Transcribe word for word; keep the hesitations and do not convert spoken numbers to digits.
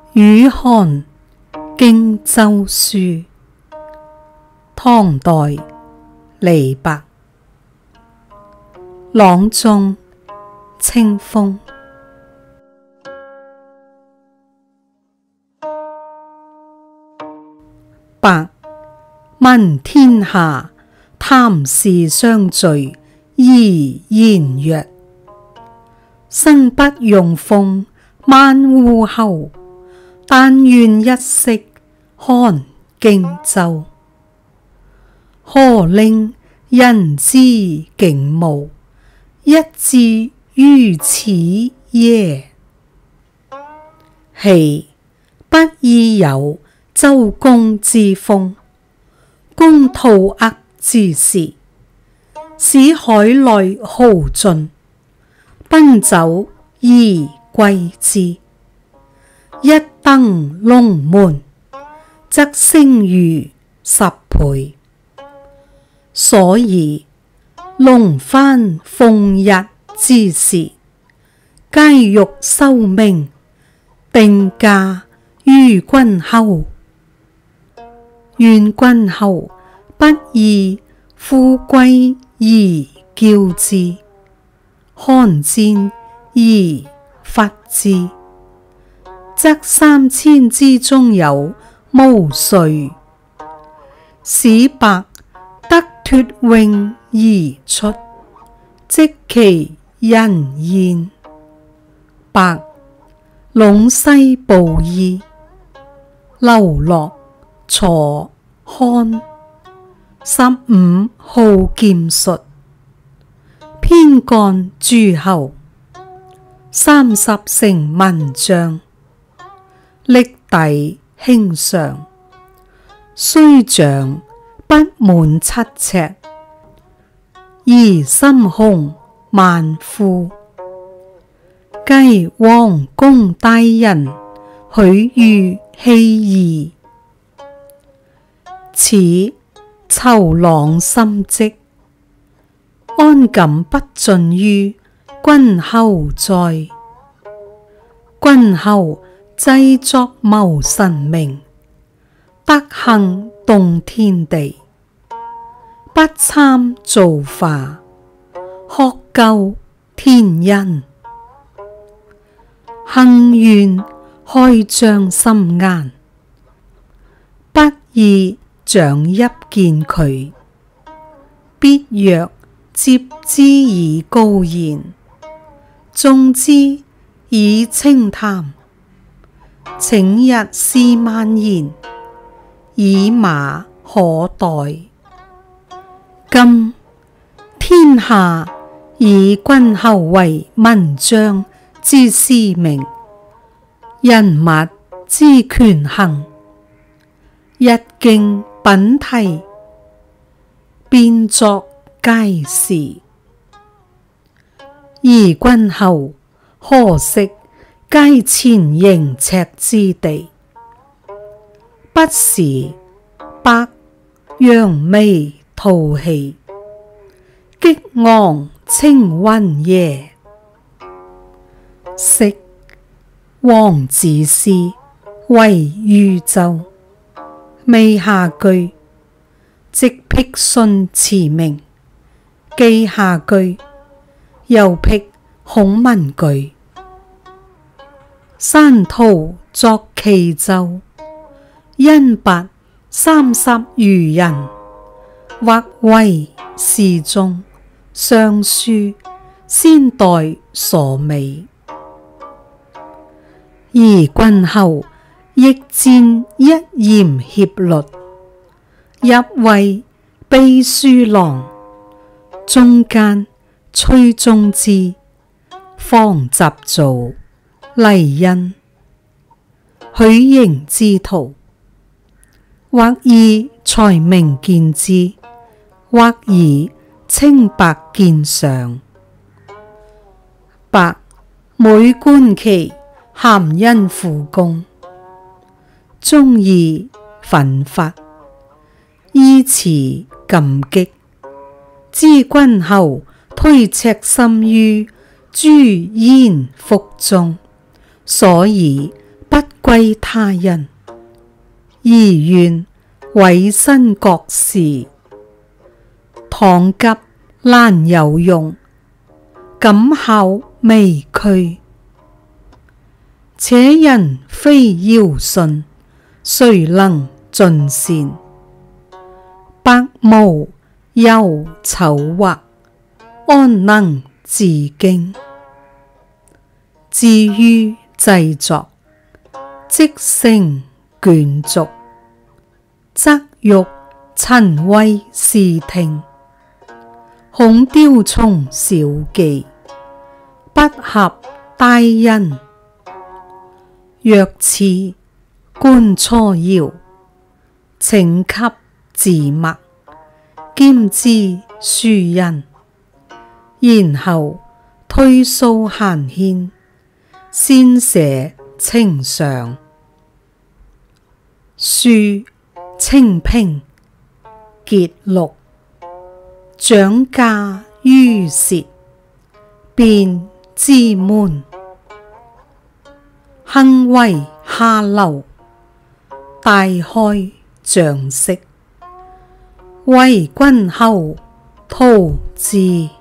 雨寒荊州書，唐代李白。朗誦清風。白，聞天下談事相聚，怡然曰：生不用風，萬戶侯。但願一息看荊州。何令人之景物，一致於此耶？豈不意有周公之風，公吐厄之時，使海內豪盡，奔走而歸之。一登龍門，則聲逾十倍。所以龍翻鳳逸之時，皆欲受命，定駕於君後。願君後不以富貴而驕之，寒戰而伐之，則三千之中有無誰，使白得脫穎而出，即其人焉。白，隴西布衣，流落楚漢，十五號劍術，偏干諸侯，三十乘文章，歷抵卿上，雖長不滿七尺，而心胸萬夫。繼王公大人許於希夷，此囚狼心積，安敢不盡於君後哉？君後製作謀臣名，德行動天地，不參造化，學究天恩。幸願開張心顏，不意長泣見佢。必若接之以高言，縱之以清談。請日試萬言，以馬可待。今天下以君後為文章之師名，人物之權衡，日經品題，變作皆是。而君後可惜皆前盈尺之地，不時白揚眉吐氣，激昂青雲耶？昔王子思為豫州，未下句，即闢信馳名。既下句，又闢孔文句。山徒作冀州，因拔三十餘人，或為侍中、尚書、先代所美。而君後亦薦一嚴協律，入為秘書郎，中間崔宗之、方習造、黎恩、許盈之徒，或以才名見之，或以清白見上。白，每觀其咸恩負公，忠義奮發，依辭感激，知君後推赤心於諸賢腹中，所以不歸他人，宜願委身國事。倘急難有用，敢考微軀。且人非堯舜，誰能盡善？百無憂醜惑，安能自矜？至於製作，即成卷軸，則欲陳為視聽。恐雕蟲小技，不合大人。若似觀錯遙，請給字墨，兼之庶人。然後退掃閒愆，先寫呈上。書清平節錄，蔣家御舌，卞之門。幸為下流，大開將息。為君後圖之。